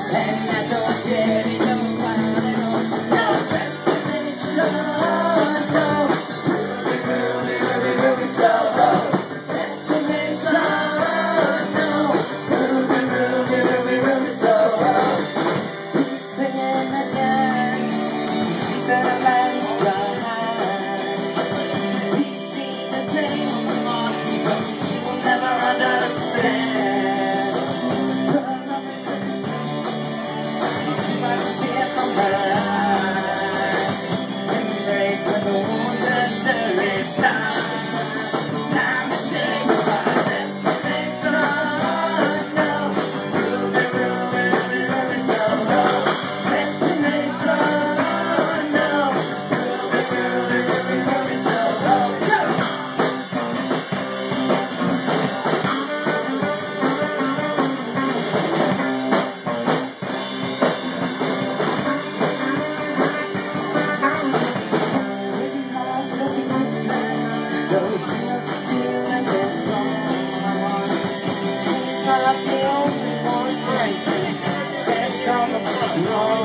and I don't care, you don't want to know. No destination, no. Ruby, Ruby, Ruby, Ruby, slow. Destination, no. Ruby, Ruby, Ruby, Ruby, slow. He's singing again. She's at a light side. He sees the same, but she will never understand. Embrace the moon, there is time to say goodbye. Destination, no. Ruby, Ruby, Ruby, Ruby, solo. Destination, no. Ruby, Ruby, Ruby, Ruby, solo. Not the only one breaking. That's on the front.